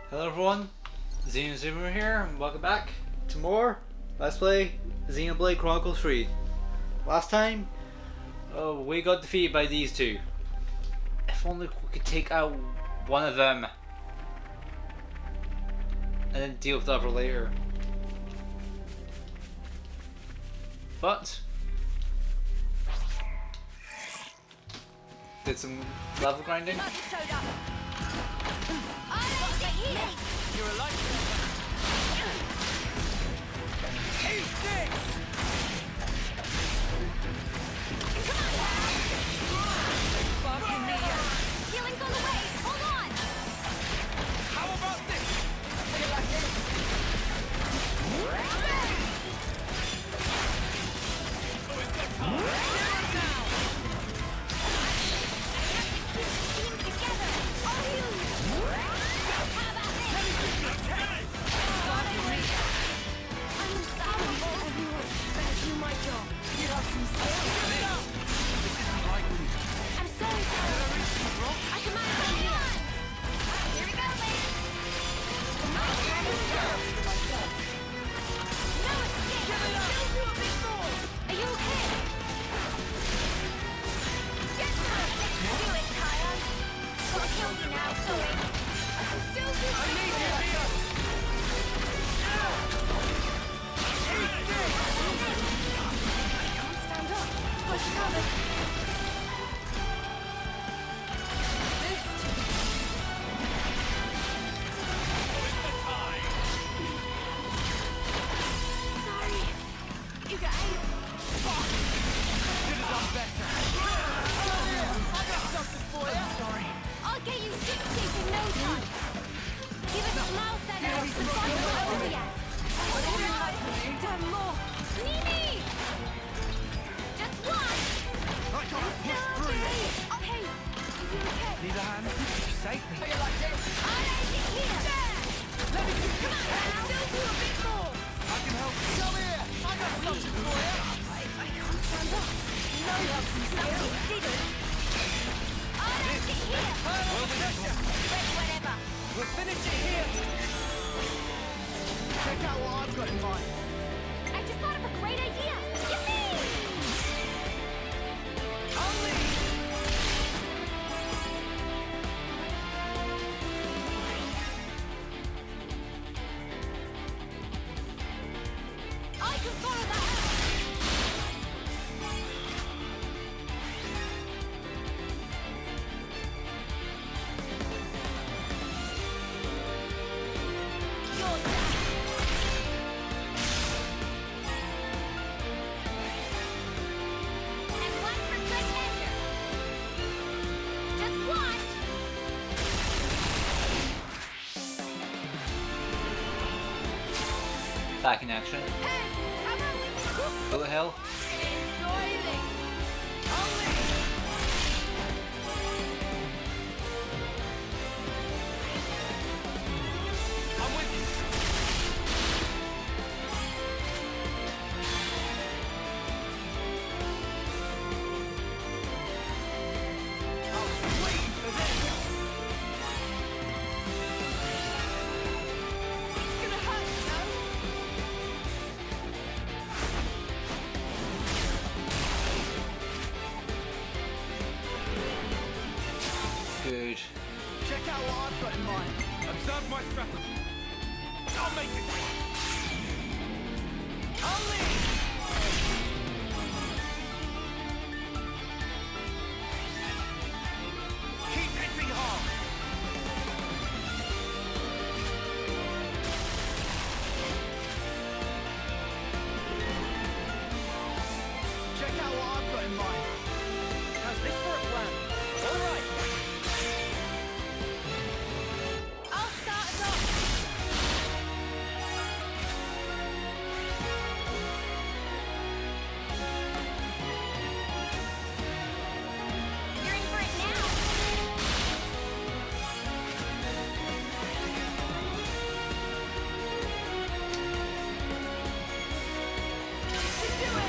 Hello everyone, Xenozoomer here, and welcome back to more Let's Play Xenoblade Chronicles 3. Last time, we got defeated by these two. If only we could take out one of them and then deal with the other later. But did some level grinding. You're alive. Eat this! Fucking me. Healing's on the way. Hold on. How about this? You like this? Team together. I'll heal you. How about this? I'm unstoppable. Everyone, better do my job. You have some skill. I'm sorry, sir. I command you. Here we go, ladies. My turn is yours for myself. No escape. Still do a bit more. Are you okay? Get down. Do it, Kaya. I'll kill you now, sorry. I can still do I need you here. I can't stand up. Push covered. Sorry. You guys. Could have done better. I got something for you. Sorry. I'll get you ship shape in no time. Give it a smile center. The fight's not over yet. Damn more. Nini! Just one. I got to push through this. Okay. You okay? Need a hand? Save me. How you like this? I'll end it here. Let me do Come on, still do a bit more. I can help you. Come here. I got something for you. I can't stand up. No, you have some skill. Didn't. I'll end it here. We'll finish it. Wait, whatever. We'll finish it here. Check out what I've got in mind. I just thought of a great idea. Yippee! Only. I can follow that. You're down. And one for good measure. Just one. Back in action. Hey, how about we Go to hell. enjoy this? I'm with you. I was waiting for this. It's gonna hurt, you know? Good. Check out what I've got in mind. Observe my strategy. I'll make it. Only. Keep hitting hard. Check out what I've got in mind. How's this for a plan? All right. I'll start us off. You're in for it now. You can do it.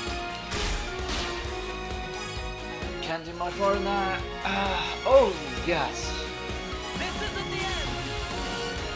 Can't do much more than that. Oh, yes. This isn't the end.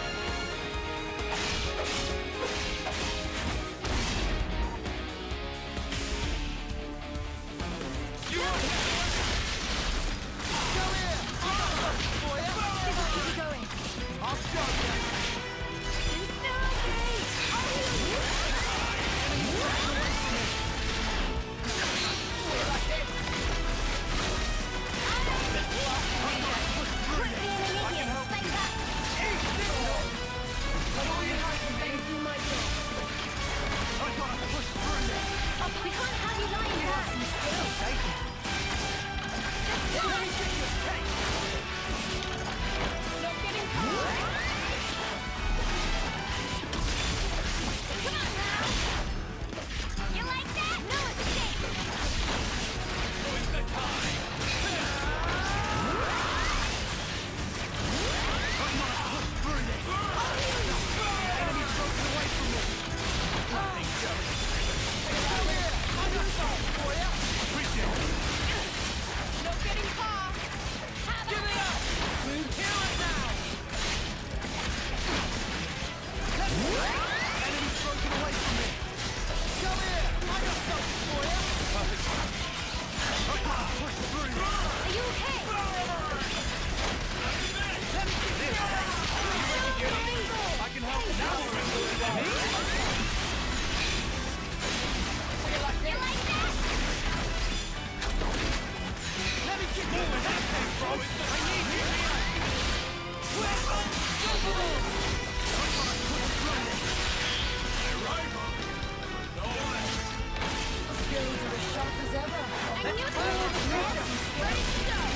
Skills are as sharp as ever. And you two, ready to go.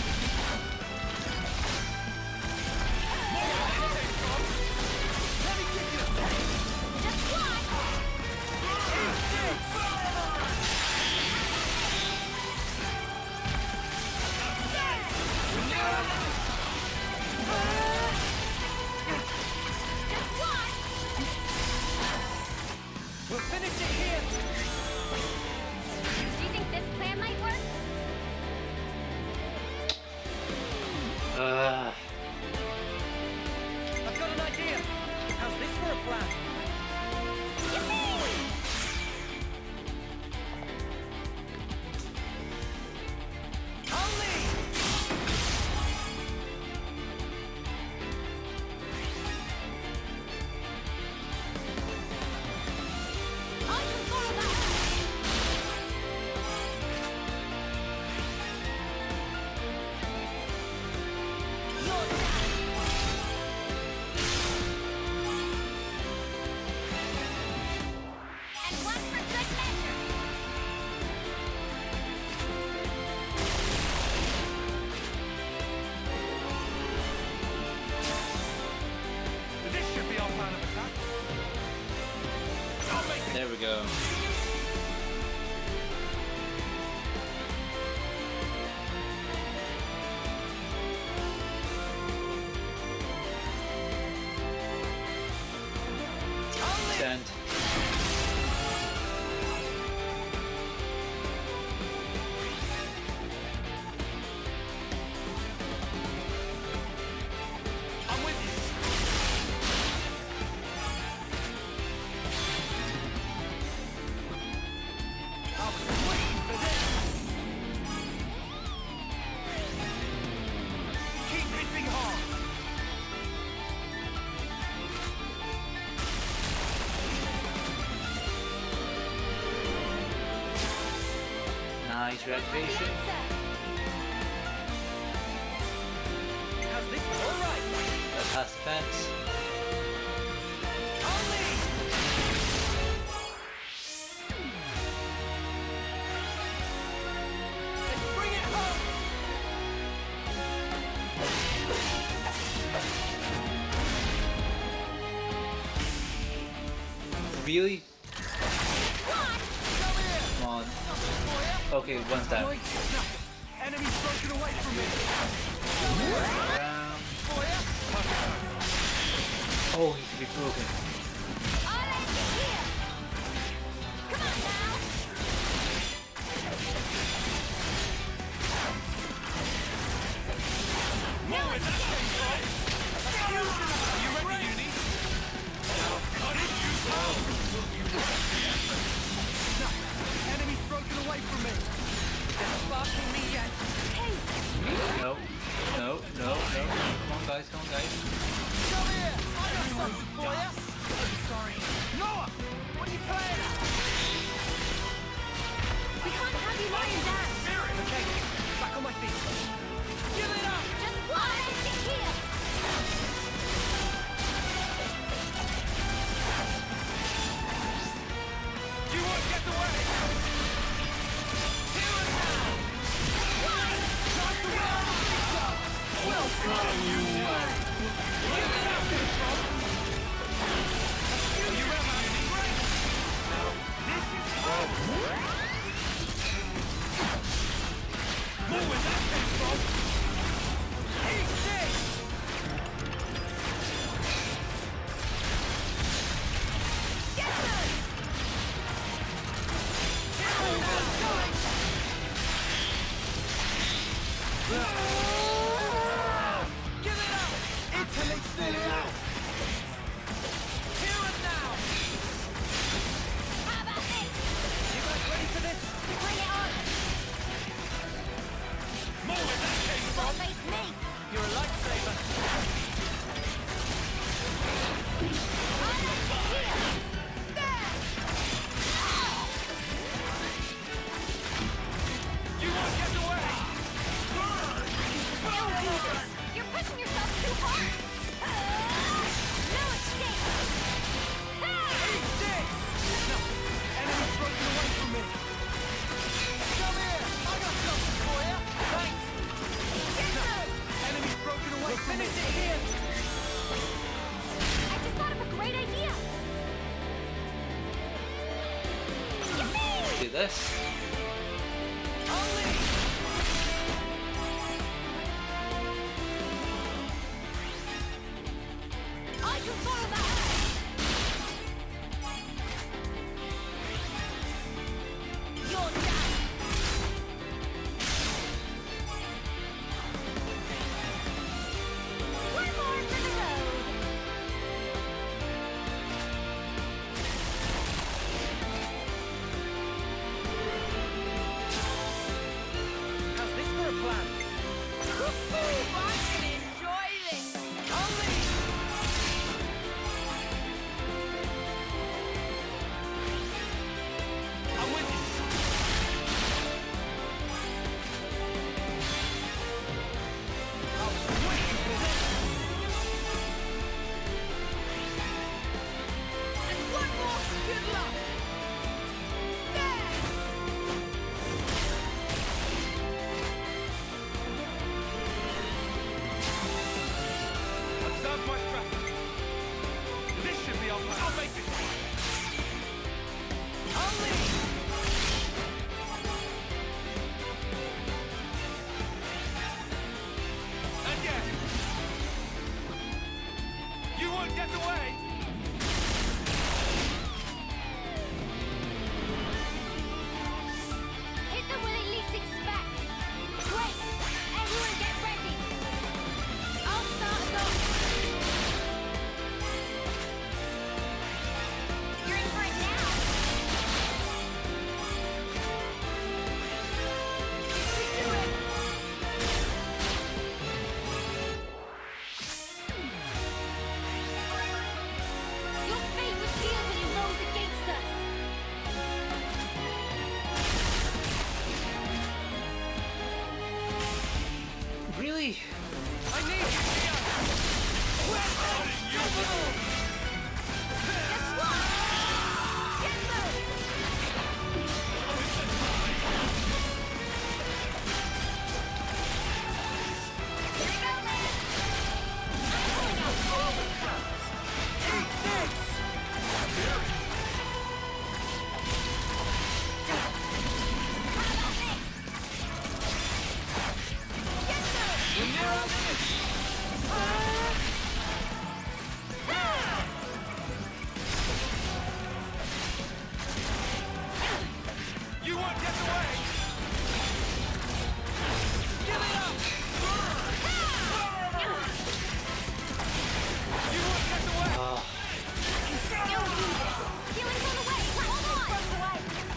Let me kick you. Just watch. Just watch. We'll finish it here. Do you think this plan might work? I've got an idea. How's this for a plan? Yippee! I'll lead. I can follow that. Your turn. And one for good measure. This should be our plan of attack. I'll make it. There we go. I'll lead. Send. I'm with you. I've been waiting for this. Keep hitting hard. Nice The reactivation. answer. How's this? All right. That's past the fence. I'll lead. Let's bring it home. Really? Watch. Come here. Come on. Nothing for ya. Okay, one's down. Nothing. Enemy's broken away from me. Around. For ya. Oh, he could be broken. I'll end it here. Come on now. No escape. You ready, Uni? Cut it, you Enemy's broken away from me. They're sparking me yet. Hey, No. No, no, no. Come on, guys, come on, guys. Come here. I got something for ya. I'm sorry. Noah, what are you playing at? we can't have you lying down. Okay, back on my feet. Give it up. Just watch. I'll end it here. You won't get away. Here and now. Watch. Time to win. Well done, you one. Give it up, Rob. You ready, Uni? Now, this is fun. More with that, Rob. Eat this. Get them. Give it up! Italy's nearly out! like this. I can follow that. You're done. One more for the road. How's this for a plan? Woo-hoo, I can enjoy this. I'm with you. I was waiting for this. And one more. Good luck. There. Observe my strategy. This should be our plan. I'll make it. Again. You won't get away. Hit them when they least expect. Wait, everyone get ready. I'll start us off. You're in for it now. You can do it. Your fate was sealed when you rose against us. Really? I need you, Tia. Where are you? Guess what? Get moved. Here we go, Lance. I'm pulling out all the stops. Eat this. How about this? Get moved. We're near our limit. You won't get away. Give it up. You won't get away. Still do this. Healing's on the way. Hold on. Broke away.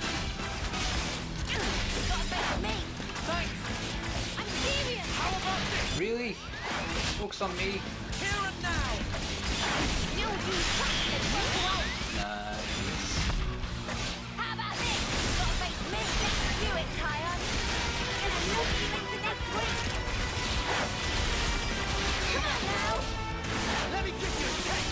Got a face me. Thanks. I'm serious. How about this? Really? Focus on me. Here and now. Still do something. Broke away. Nice. How about this? Got a face me. Let's do it, Tyon. Gonna move you into next week. Come on now. Let me give you a taste.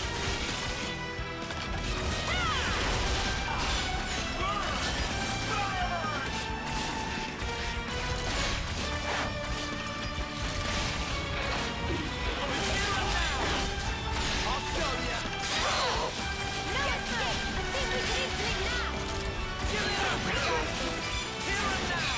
I'll show ya. No escape. I think we can into it now. Give it up. Here and now.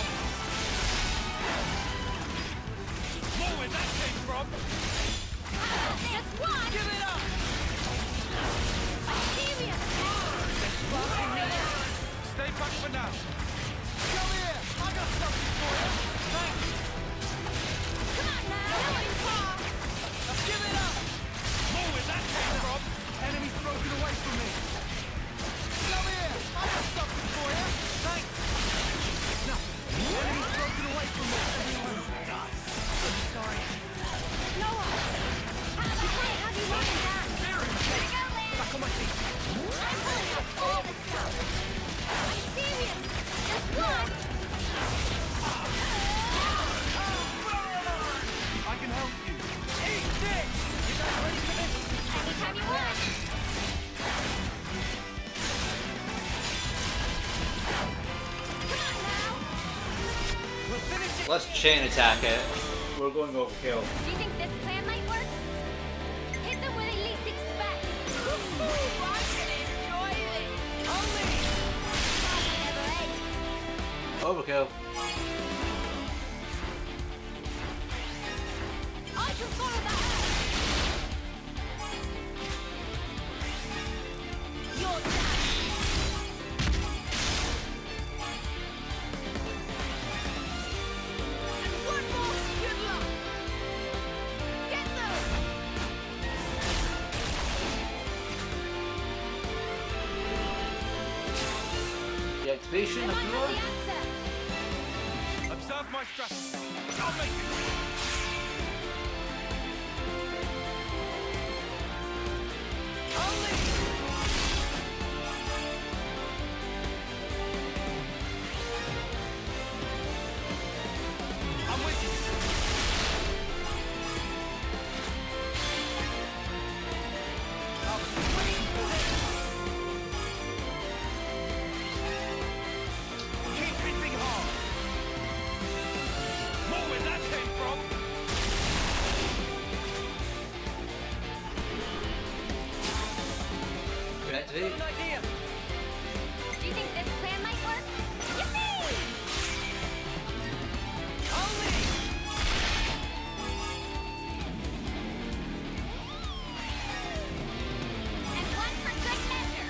More where that came from. How about this? Just one. Give it up. I'm serious. Sparking me. Stay back for now. Come here. I got something for you. Thanks. Come on now. Going far. Now give it up. More where that came from. Enemy's broken away from me. Come here. I got something for you. Thanks. Nothing. Enemy's broken away from me. I'm sorry. Noah. How about this? Have you wanted that? Here we go, Lance. Back on my feet. I'm pulling out all the stuff. I'm serious. Just one. I can help you. Eat this. You guys ready for this? Anytime you want. Come on now. We'll finish it. Let's chain attack it. We're going overkill. Do you think this plan might work? Hit them where they least expect. Woo-hoo, I can enjoy this. Only. I never ate. Overkill. I can follow that. You're down. And one more. Good luck. Get them. The activation I of might the have door. the answer. Observe my strategy. I'll make it. I'll lead. I'm with you. I was waiting for this. Keep hitting hard. More where that came from. Reactivate. An idea. Do you think this plan might work? Yippee! I'll lead. And one for good measure.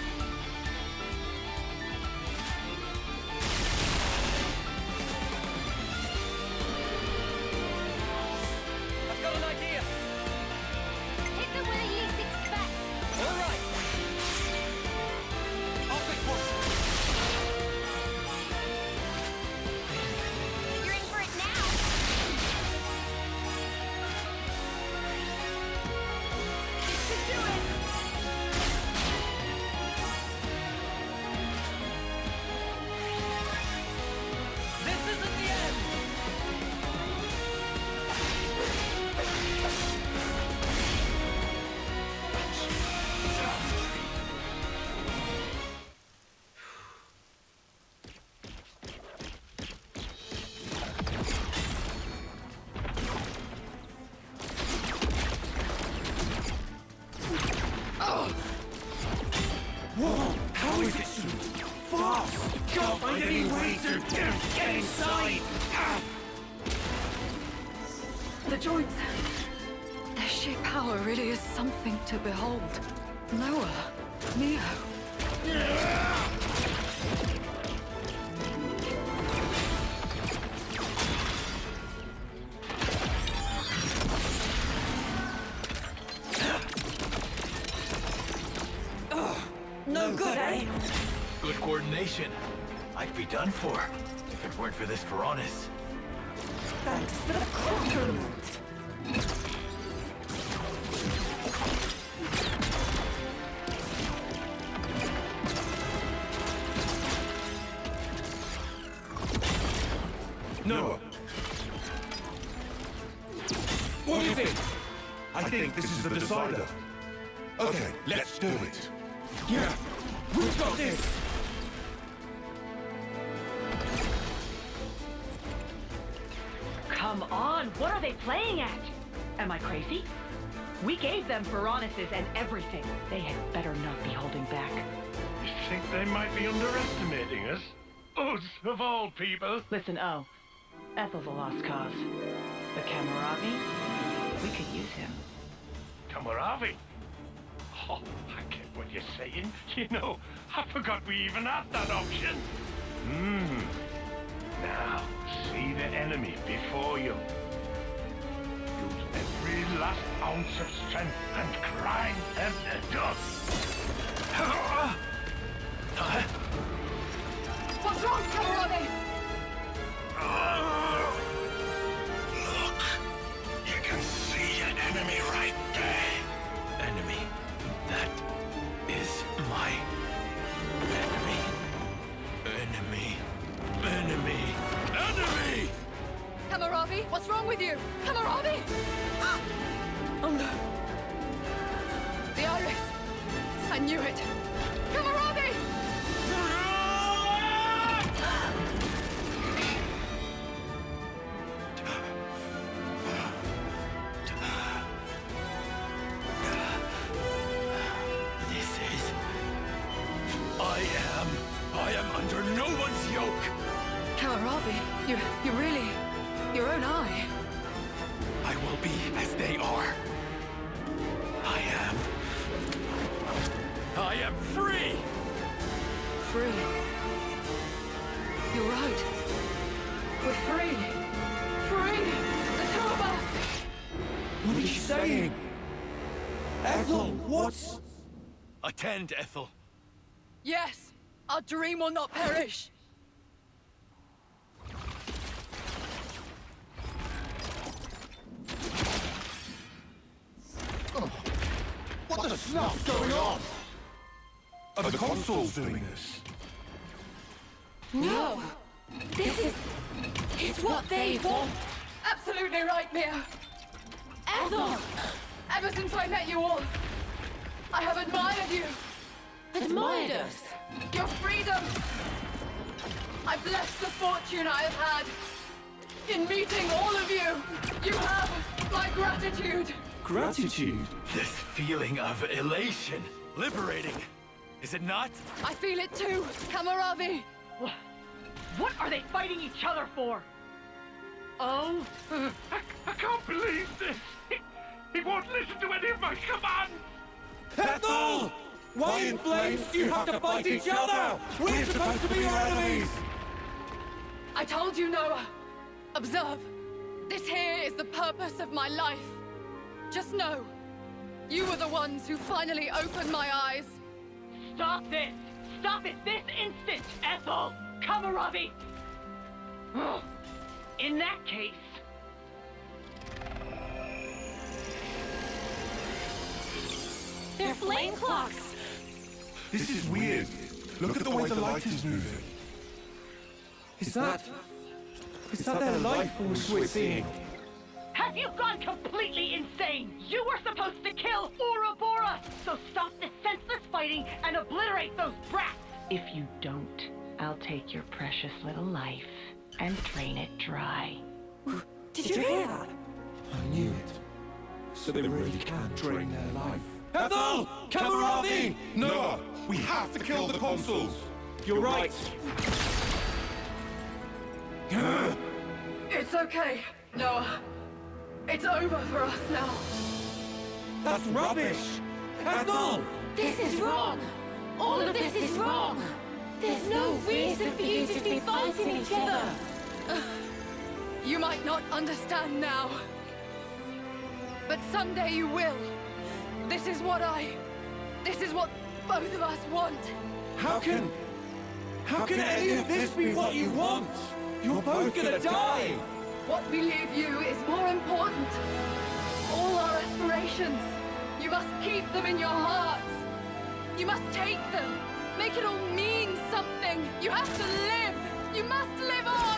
I've got an idea. Hit them where they least expect. All right. I'll take one. You're in for it now. This should do it. This isn't the end. Whoa! How is it so fast? Can't find any way to get inside! The joints. Their sheer power really is something to behold. Noah, Neo. No good, eh? Good coordination. I'd be done for if it weren't for this Varanus. Thanks for the compliment. Noah. What is it? I think this is the decider. Okay, let's do it. Yeah, we've got this. Come on, what are they playing at? Am I crazy? We gave them Varanus's and everything. They had better not be holding back. You think they might be underestimating us? Us, of all people. Listen, Ethel's a lost cause. But Kamaravi, we could use him. Kamaravi? Oh, I get what you're saying. You know, I forgot we even had that option. Now, see the enemy before you. Use every last ounce of strength and grind them to dust. What's wrong, Kamaravi? Look, you can see an enemy right there. Enemy. That is my enemy. Enemy. Enemy. Enemy! Kamaravi, what's wrong with you? Kamaravi! Oh no. The iris. I knew it. Kamaravi! I am under no one's yoke. Kamaravi, you're really your own eye. I will be as they are. I am free! Free. You're right. We're free. Free! The two of us! What is she saying? Ethel, what's... Attend, Ethel. Yes! Our dream will not perish! What the snuff's going on? Are the consoles doing this? No! This is what they want! Absolutely right, Mia! Ethel! Ever since I met you all, I have admired you! Admired us? Your freedom! I bless the fortune I have had in meeting all of you! You have my gratitude! Gratitude? This feeling of elation. Liberating. Is it not? I feel it too, Kamaravi! What are they fighting each other for? Oh, I can't believe this! He won't listen to any of my commands! Ethel! Why in flames do you have to fight each other? We're supposed to be your enemies! I told you, Noah. Observe. This here is the purpose of my life. Just know, you were the ones who finally opened my eyes. stop this! Stop it this instant, Ethel! Kamaravi! Ugh. In that case... They're flame clocks! This is weird. Look at the way the light is moving. Is that their life force we're seeing? Have you gone completely insane? You were supposed to kill Ouroboros! So stop this senseless fighting and obliterate those brats! If you don't, I'll take your precious little life and drain it dry. Did you hear that? I knew it. So they really can drain their life. Ethel! Kamaravi! Noah, we have to kill the consuls. You're right. It's okay, Noah. It's over for us now. That's rubbish! Ethel! This is wrong! All of this is wrong! There's no reason for you to be fighting each other! You might not understand now. But someday you will. This is what both of us want. How can any of this be what you want? You're both gonna die! What we leave you is more important. All our aspirations. You must keep them in your hearts. You must take them. Make it all mean something. You have to live. You must live on.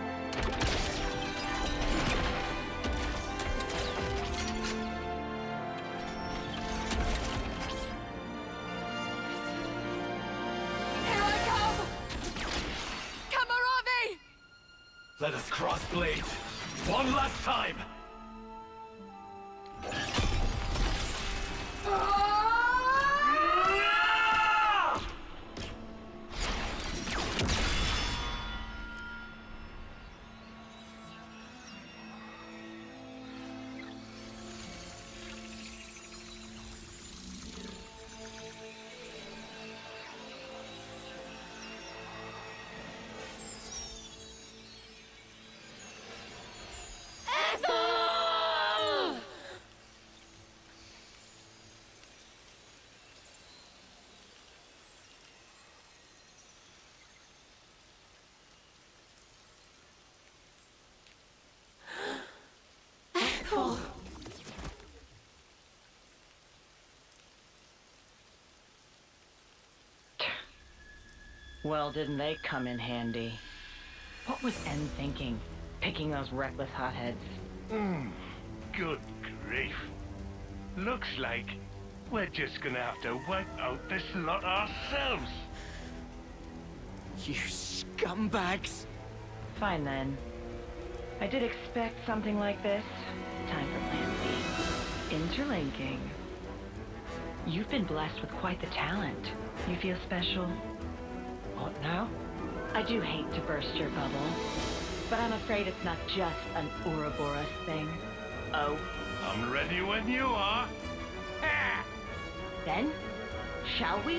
Here I come. Kamaravi! Let us cross blades. One last time! Well, didn't they come in handy? What was En thinking, picking those reckless hotheads? Good grief. Looks like we're just gonna have to wipe out this lot ourselves. You scumbags! Fine then. I did expect something like this. Time for plan B. Interlinking. You've been blessed with quite the talent. You feel special? What now? I do hate to burst your bubble, but I'm afraid it's not just an Ouroboros thing. Oh, I'm ready when you are. Ha! then, shall we?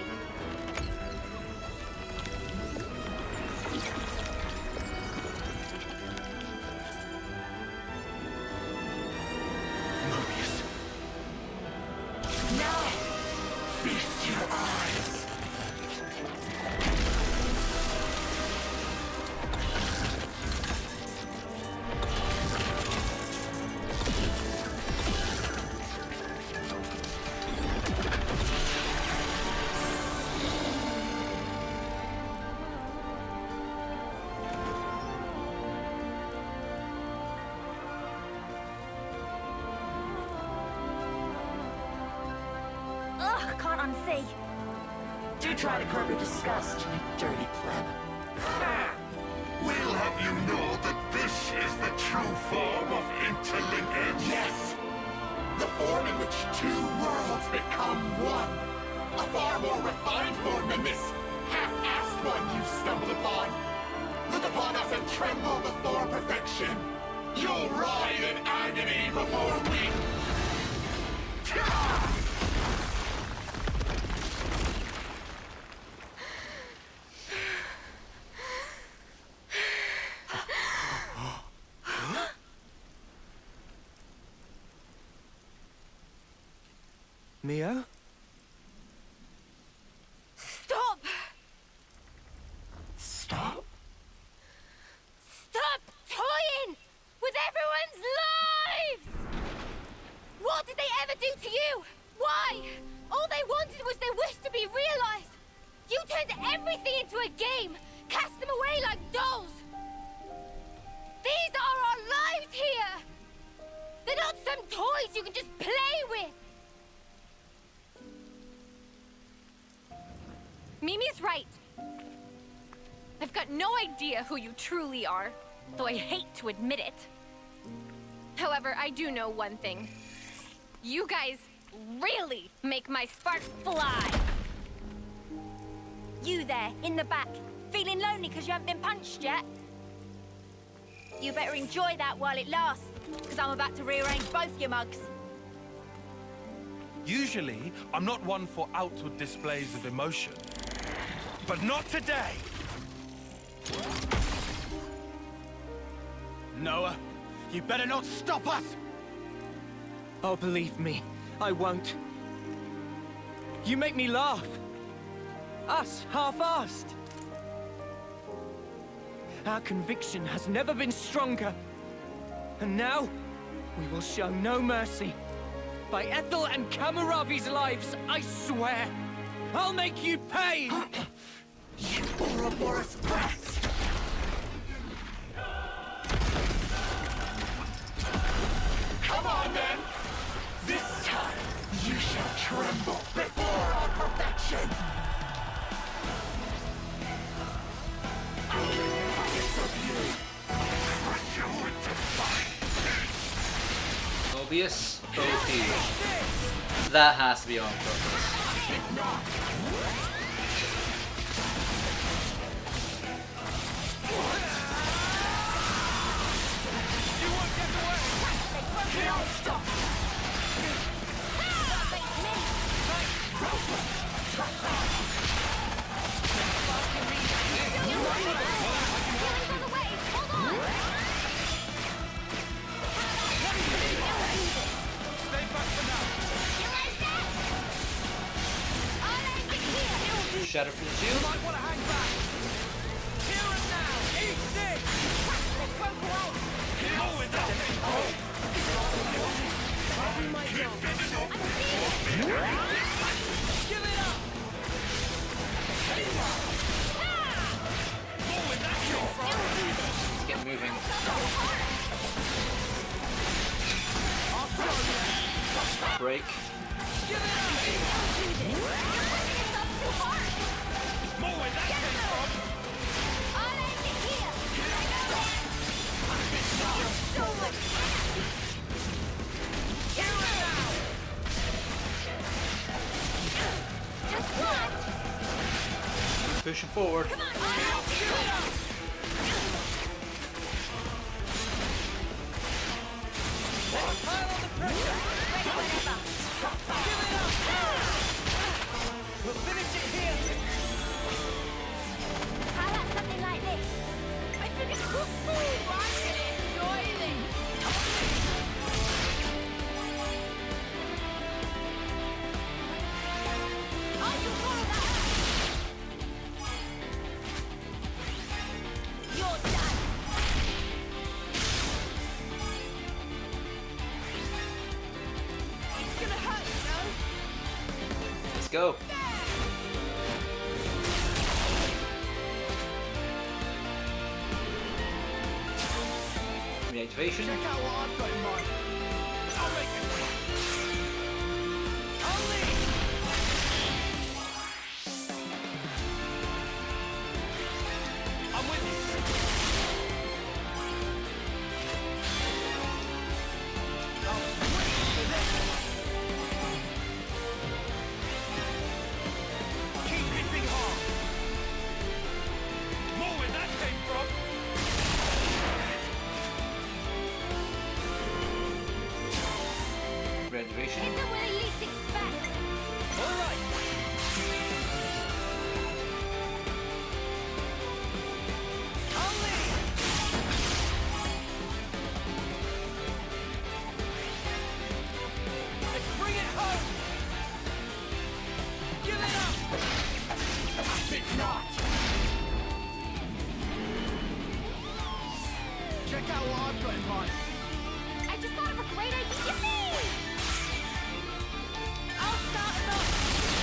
Mobius. Now, feast your eyes. Ugh, can't unsee. Do try to curb your disgust, you dirty pleb. We'll have you know that this is the true form of interlinkage. Yes! The form in which two worlds become one. A far more refined form than this half-assed one you've stumbled upon. Look upon us and tremble before perfection. You'll writhe in agony before we... Mia? Stop! Stop? Stop toying with everyone's lives! What did they ever do to you? Why? All they wanted was their wish to be realized. You turned everything into a game, cast them away like dolls. These are our lives here. They're not some toys you can just play with. Mimi's right. I've got no idea who you truly are, though I hate to admit it. However, I do know one thing. You guys really make my sparks fly. You there, in the back, feeling lonely because you haven't been punched yet? You better enjoy that while it lasts, because I'm about to rearrange both your mugs. Usually, I'm not one for outward displays of emotion. But not today! Noah, you better not stop us! Oh, believe me, I won't. You make me laugh. Us, half-assed. Our conviction has never been stronger. And now, we will show no mercy. By Ethel and Kamaravi's lives, I swear! I'll make you pay! You Ouroboros brats! Come on, then! This time, you shall tremble before our perfection! It's of you! Crush you into fire! Mobius, OP. That has to be on purpose. Shatter for the shield. Might want to hang back! Here and now! Eat this! Kill with that thing! Give it up! More with that thing! Let's get moving. Break. Give it up! More with that thing, Rob! pushing forward. Come on, Miles! Pile on the pressure! Ready whenever. Give it up! We'll finish it here! How about something like this? I think it's cool. I'm gonna enjoy this. I can follow that. You're done. It's gonna hurt, you know? Let's go. Reactivation. Check out what I've got in mind. I'll make it. I'll lead. I'm with you. I'll wait for this. Keep hitting hard. More where that came from. Reactivation. Isn't what I least expect. All right! I'll lead. Let's bring it home. Give it up. I think not. Check out what I've got in mind. I just thought of a great idea. Yippee! I'll start us off.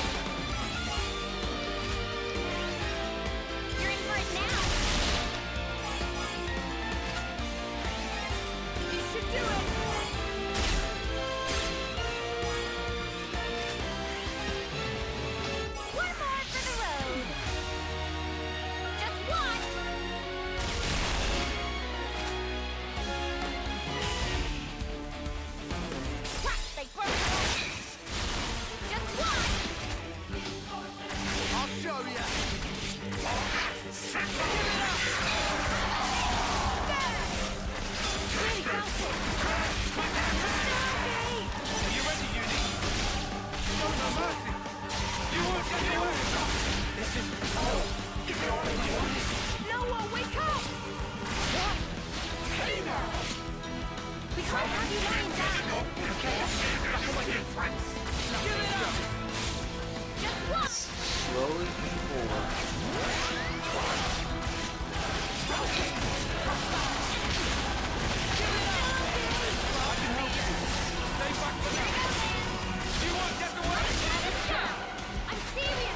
You're in for it now. You should do it. One more for the road. Just one. Crap, they broke it. Just one. I'll show you. Really felt it. Are you ready, Uni? Show no mercy. You won't get away. This is Noah, wake up! Hey now. We can't have you lying down. Give it up. Just one. Slowly pushing forward. Stay back for now. You won't get away. I'm serious.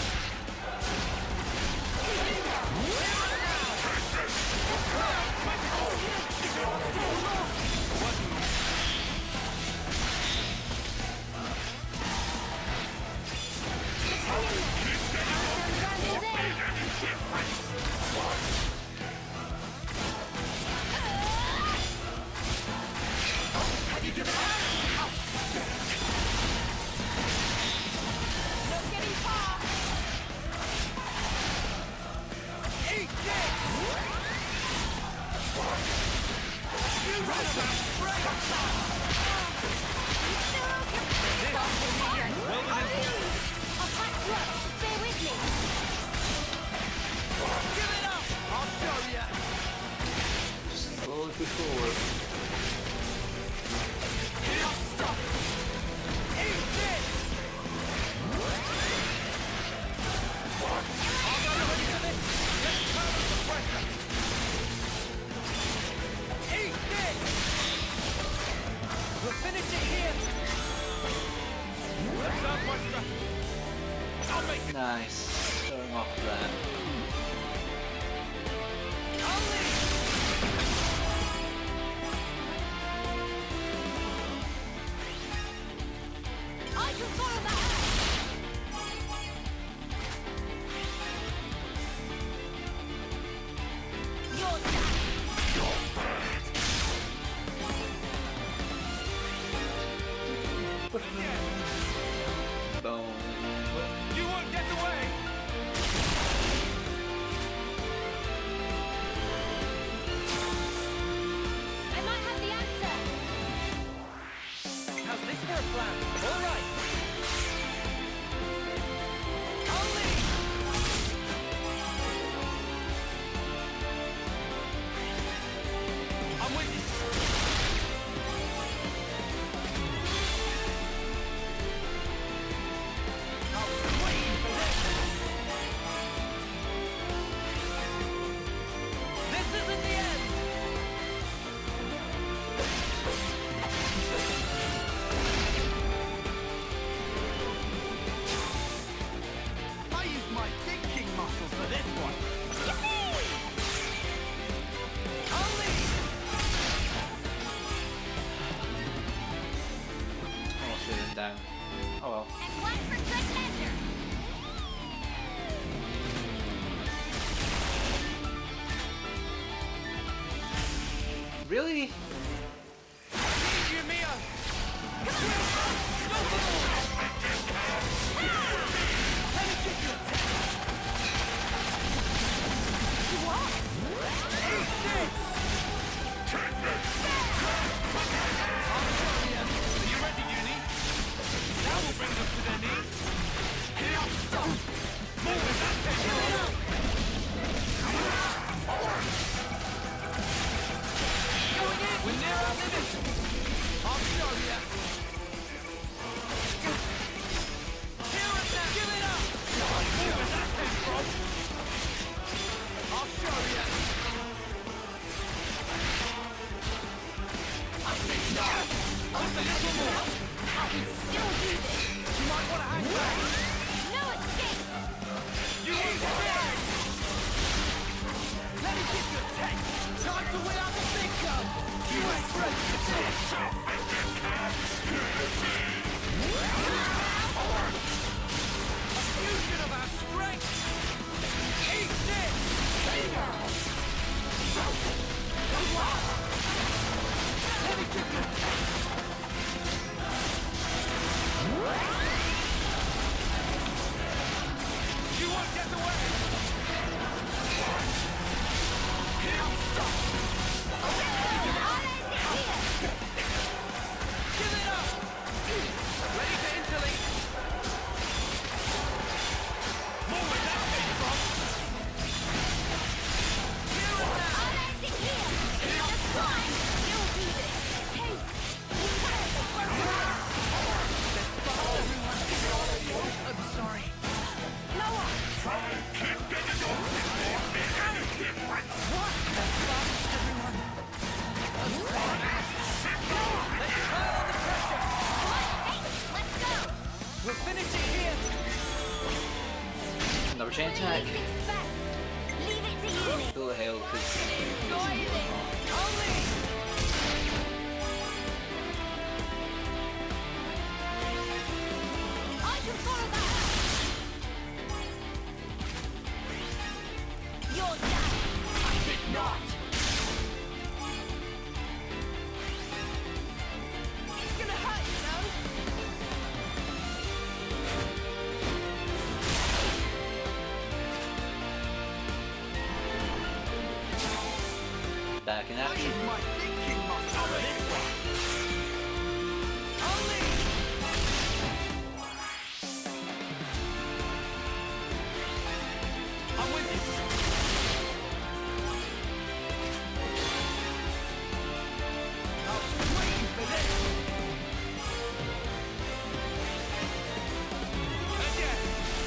No getting far. Eat this. You run about break. I'll patch you up. Just bear with me. Give it up. I'll show you. Slowly push forward. Stop. Eat this. I'll go ready for this. Let's turn up the pressure. Eat this. We'll finish it here! That sounds my strategy. I'll make it. Nice. Starting off that. I'll lead. I can follow that. You're done. Boom. You won't get away. Really? Need you, Mia! Are you ready, Uni? That will bring them to their knees. Move with that tempo! We're near our limit! I'll show ya! Give it up! Move with that tempo! I'll show ya! I think not! Just a little more! I can still do this. You might want to hang back! No escape. You want to bang! Let me get your tank! Time to win out the big gun! You ain't ready for this! A fusion of our strength! Eat this! Let me get your tank! You won't get away! Give it up! Ready to interlink? More with that thing, Bob! Here and now! Just fine. You'll do this. Hey, I'm sorry. Noah. Let's go. We'll finish it here. Another chain What attack. do you expect? Leave it to Uni. Still a hail because Enjoy this. I can follow that. You're done. I did not! It's gonna hurt, you know. back in I action. use my thinking muscle for this one! Only! I'm with you! I was waiting for this! Again!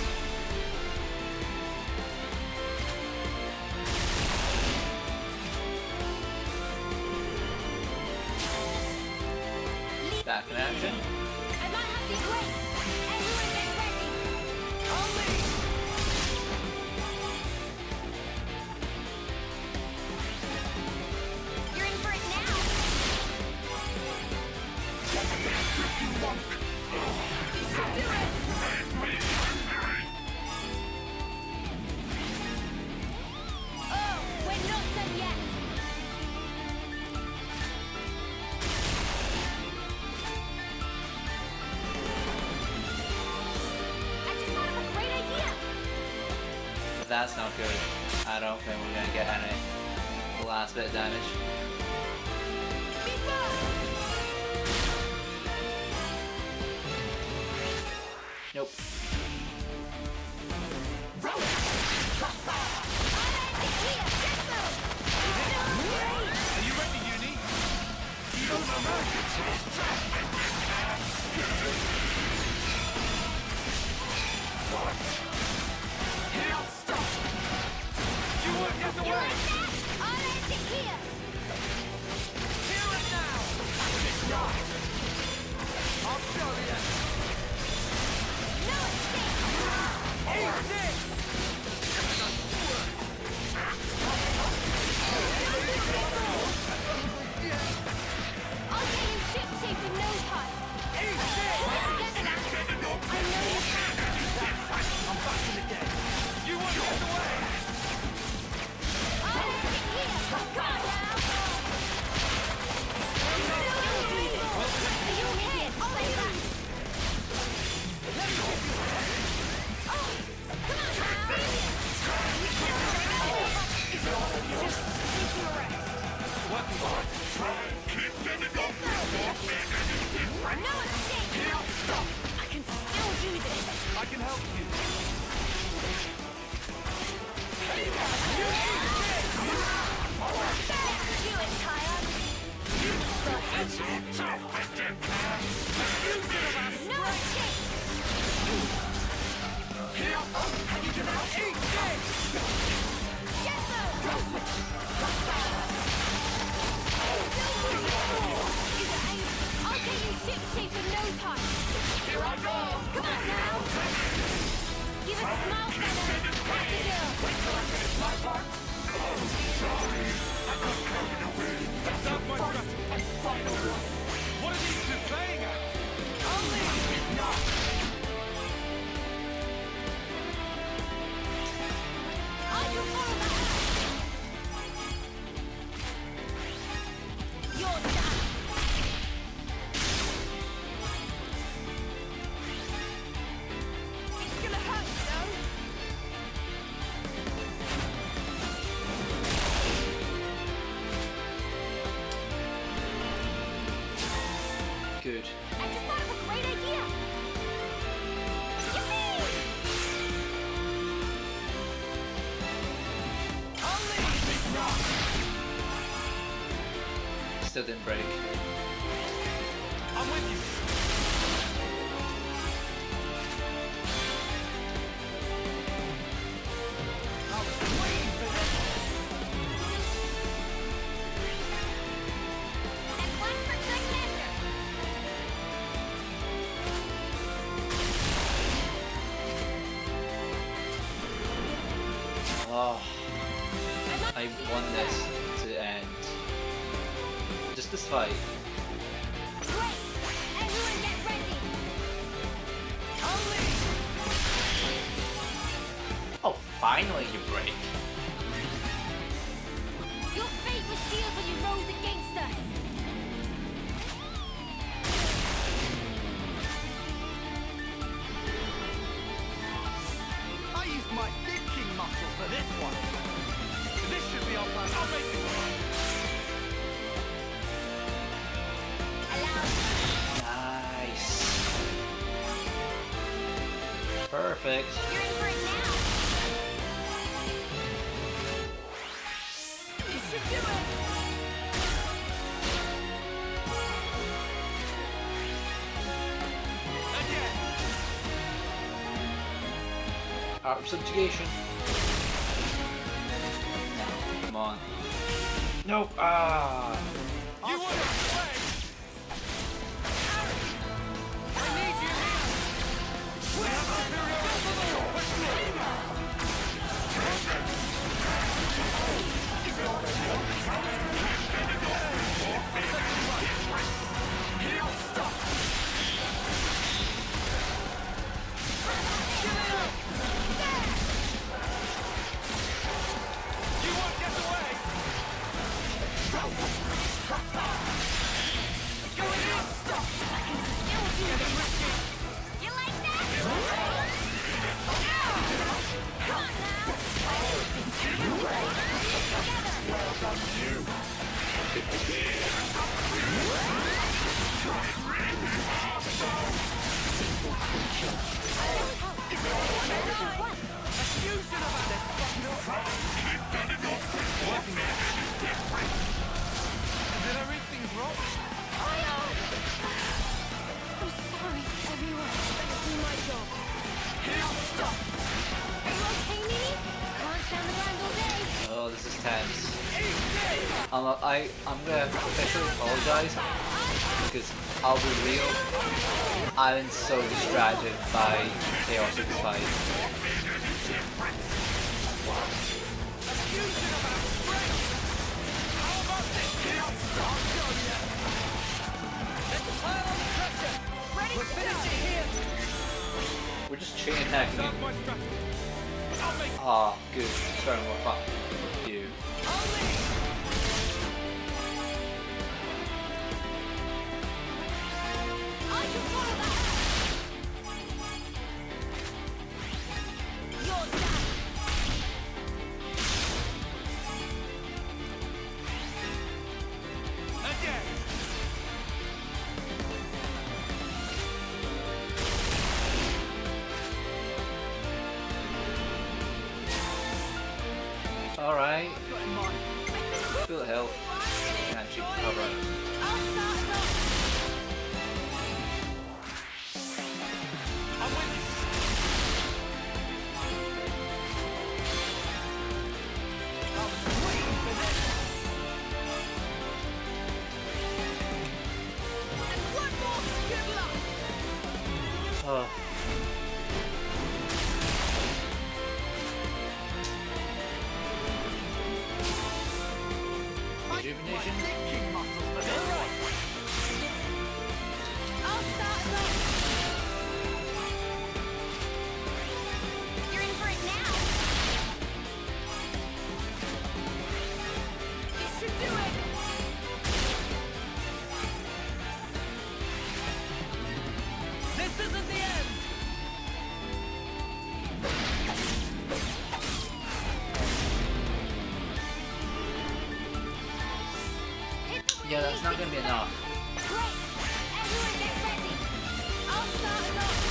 Back in action. I might have to wait. Everyone get ready. Only! You're in for it now. You should do it. Oh, we're not done yet. I just thought of a great idea. That's not good. I don't think we're gonna get any the last bit of damage. Be fast. Nope. Are you ready, Uni? You don't know mercy! Here, stop! You won't get away! Here and now! I'll show you! Eat this! I'll get you ship-shape in no time. Eat this! Together now. I know you can. I'm back in the game! You won't get away! I'll sit here. Come on now. you. You ain't tired. No escape. I'll get you ship-shape in no time. Here I go. Come on now. Give us a smile, fella. That's a girl. Wait till I finish my part. Oh, sorry. I couldn't carry the wind. That's not my first and final one. What are these two playing at? Only not. I can follow that. You're done. It's gonna hurt, though. Good. I just thought of a great idea. Yippee! Still didn't break. I'm with you. I was waiting for this. And one for good measure. Oh, I want this to end. Just this fight. Great! Everyone get ready! Oh, finally you break. Your fate was sealed when you rose against us! I used my thinking muscle for this one. This should be our plan. I'll make it work. Nice. Perfect. You're in for it now! This should do it. Again. Art of subjugation. Come on. Nope. Ah. You want to play? I need you here. We have superiority. Push me. He'll stop. You won't get away. Going in. Stop. You like that? Come on now! Fusion of this. Did I read things wrong? I'm sorry, everyone. Better do my job. He'll stop. Are you okay, Mimi? Can't stand the grind all day. Oh, this is tense. I'm gonna officially apologize because I'll be real. I've been so distracted by Chaos of the fight. Ready to go. We're just chain attacking. Serve my strategy. I'll make Ah, good. Starting with fuck you. I can follow that. You're done. again. Alright. Feel health. You can actually cover it. I'm with you. I was waiting for this. And one more. Good luck. Oh. Rejuvenation? Thinking muscles for this one. I'll start us off. You're in for it now. This should do it. This isn't the end. Hit the Yeah, that's not gonna be enough. Great. Everyone get ready. I'll start us off.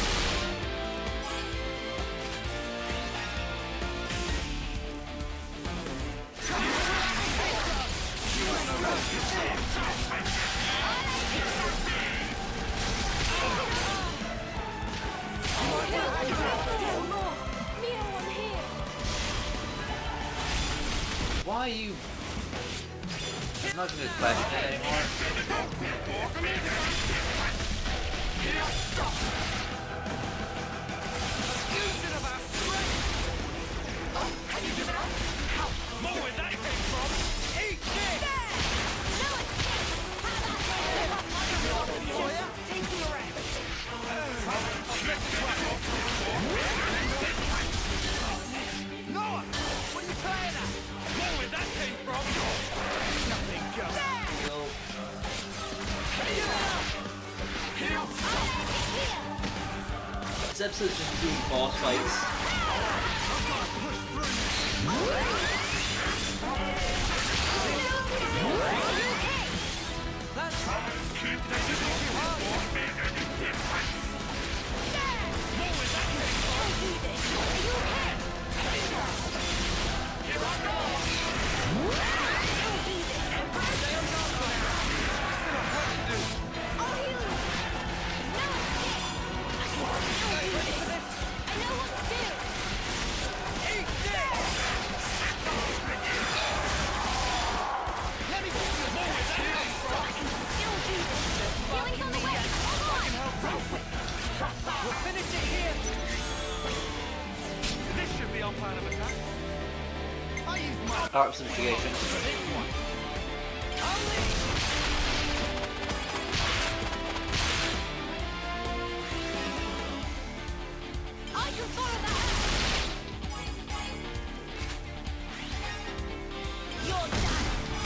Why are you... I'm not gonna question it anymore. Fusion of our strength. Oh, can you give it up? How more where that came from? Eat this! No escape. How about this? Oh, yeah? Take you around. Noah, what are you playing at? More where that came from? Nothing goes. Heal. This episode's just doing boss fights. We'll finish it here. This should be our plan of attack. I used my Art subjugation. for this one. I can follow that. You're done.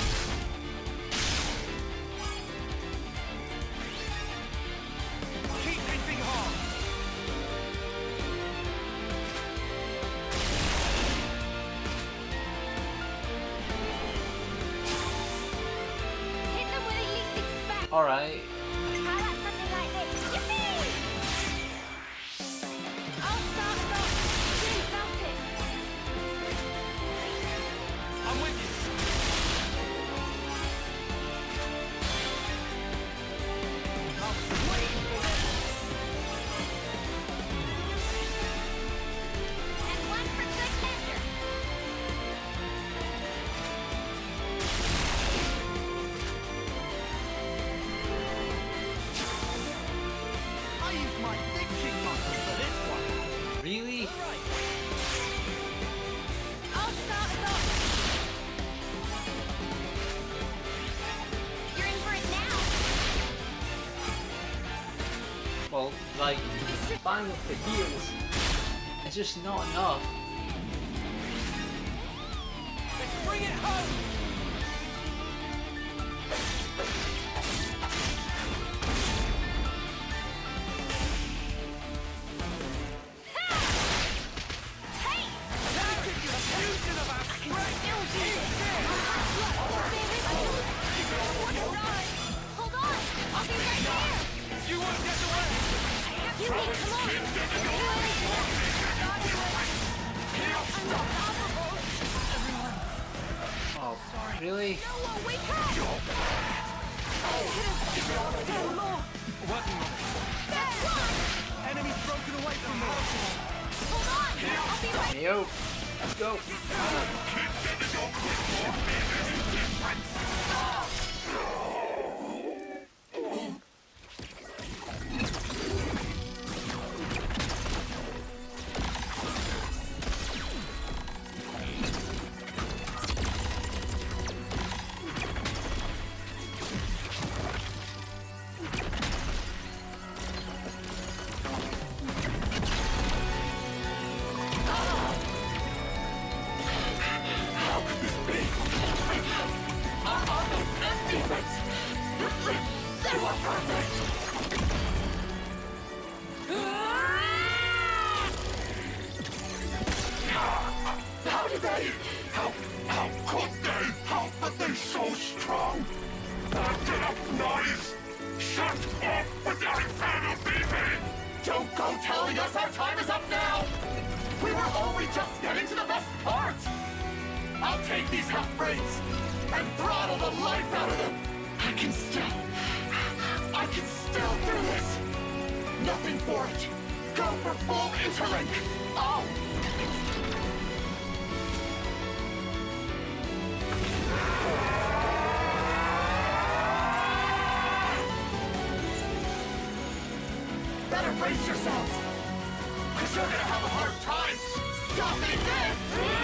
Keep hitting hard. Hit them where they least expect. Alright. How about something like this? Yippee! I'll start us off. Really felt it. I'm with you. I was waiting for this. And one for good measure. I used my thinking muscle for this one. Really? Right. I'll start us off. You're in for it now. Well, like, bang with the heals. It's just not enough. Let's bring it home. Hey! Now give you a fusion of our strength. Hold on! I'll be right there! You won't get away. You need to come on! I'm unstoppable! Everyone, Really? No one we can! Still more! Working on it. That's one! Enemy's broken away from me. Hold on! I'll be right. Yo, let's go. How did they? How could they? How are they so strong? Not enough noise! Shut up with your infernal beeping! Don't go telling us our time is up now! We were only just getting to the best part! I'll take these half-breeds and throttle the life out of them! I can still do this! Nothing for it! Go for full interlink! Oh! Better brace yourselves! Cause you're gonna have a hard time stopping this!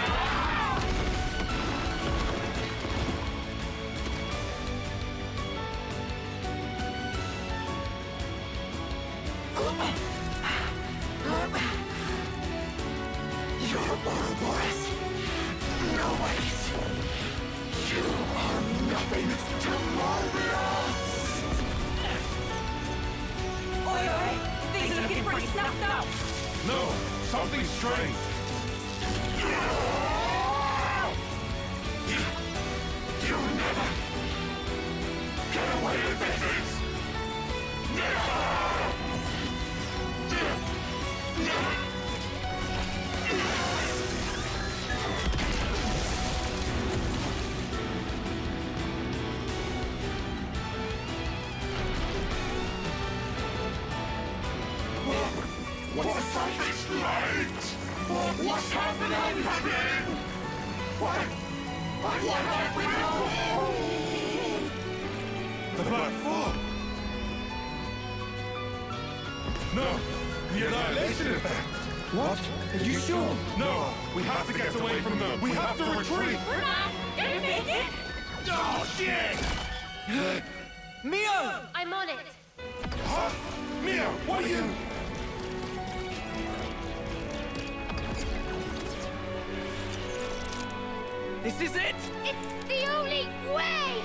You're Ouroboros. No ways. You are nothing to Mobius! Oi, oi! Things are looking pretty snuffed up! No, something's strange. You never get away with this! Never! What's the surface light? What's happening? What have we done? The Black Fog. No, the annihilation effect. What? Are you sure? No, we have to get away from them. We have to retreat. Oh shit! Mio! I'm on it. Huh? Mia, what are you? This is it! It's the only way!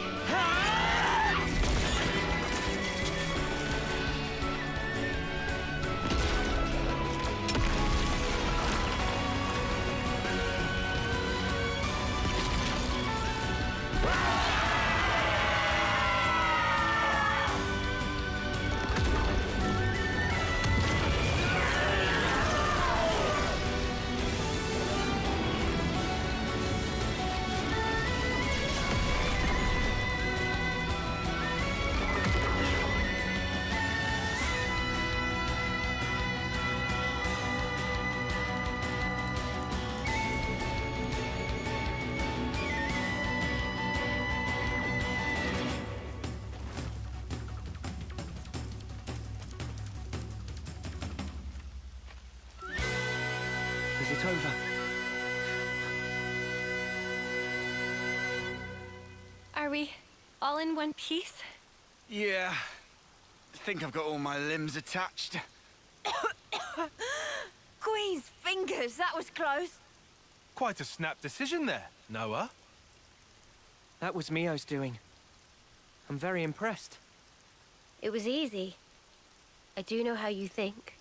Is it over? Are we all in one piece? Yeah. I think I've got all my limbs attached. Queen's fingers, that was close. Quite a snap decision there, Noah. That was Mio's doing. I'm very impressed. It was easy. I do know how you think.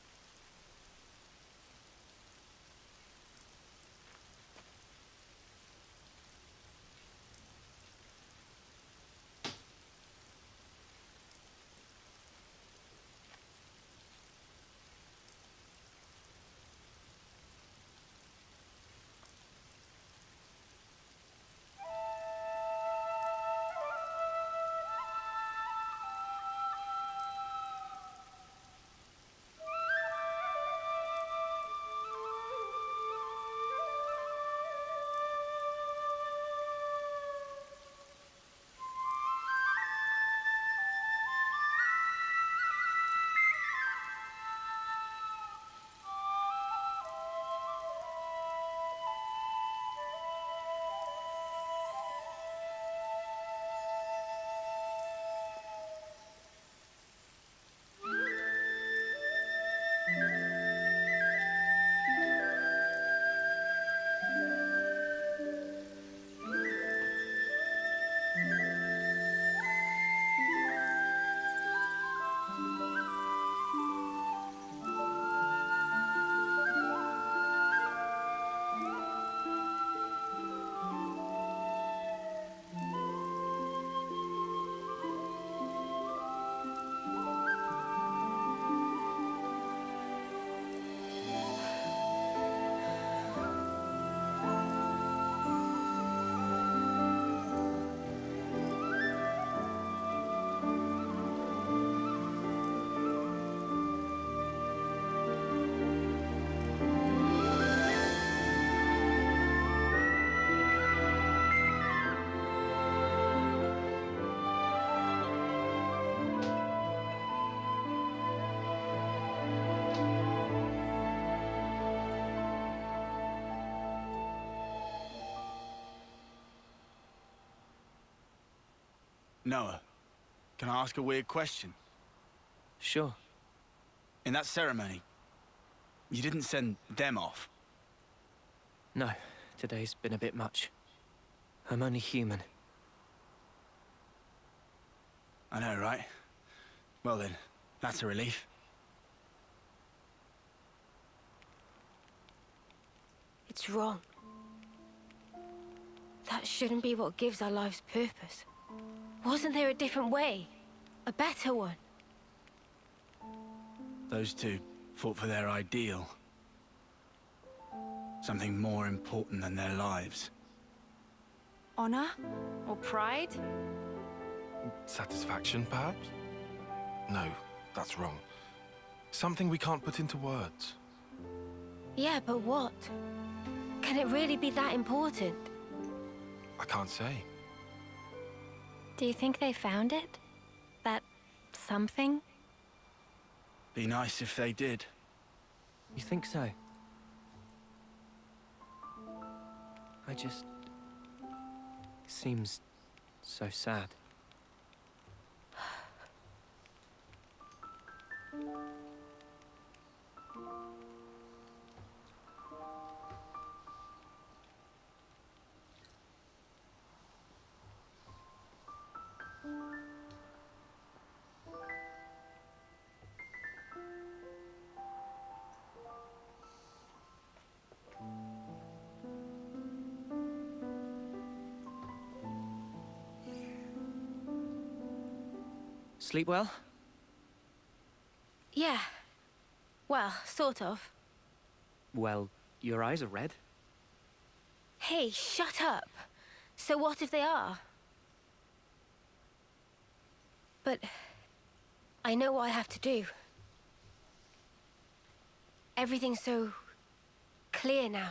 Noah, can I ask a weird question? Sure. In that ceremony, you didn't send them off. No, today's been a bit much. I'm only human. I know, right? Well then, that's a relief. It's wrong. That shouldn't be what gives our lives purpose. Wasn't there a different way? A better one? Those two fought for their ideal. Something more important than their lives. Honor? Or pride? Satisfaction, perhaps? No, that's wrong. Something we can't put into words. Yeah, but what? Can it really be that important? I can't say. Do you think they found it? That something? Be nice if they did. You think so? I just... It seems so sad. Sleep well? Yeah. Well, sort of. Well, your eyes are red. Hey, shut up. So what if they are? But I know what I have to do. Everything's so clear now.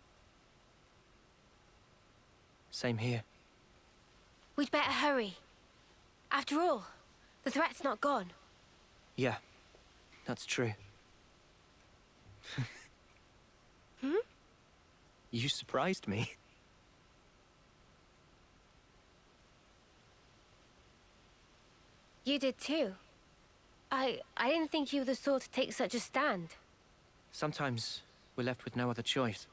Same here. We'd better hurry. After all, the threat's not gone. Yeah, that's true. Hmm? You surprised me. You did too. I didn't think you were the sort to take such a stand. Sometimes we're left with no other choice.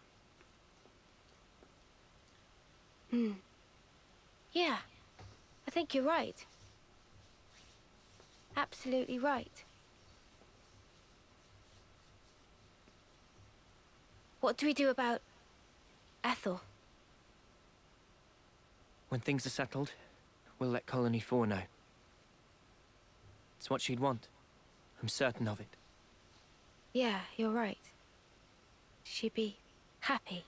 Yeah, I think you're right. Absolutely right. What do we do about Ethel? When things are settled, we'll let Colony 4 know. It's what she'd want. I'm certain of it. Yeah, you're right. She'd be happy.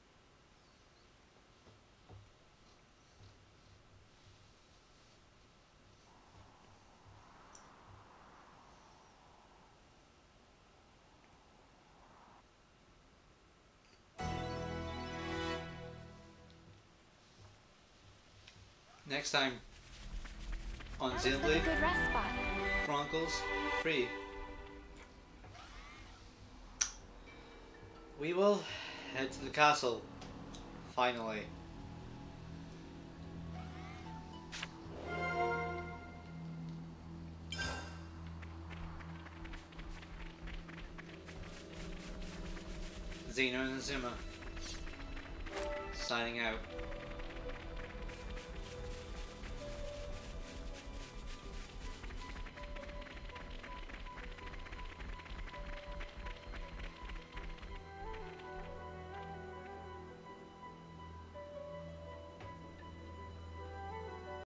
Next time on That looks like a Xenoblade good rest spot. Chronicles 3. We will head to the castle, finally. Xeno and Zima signing out.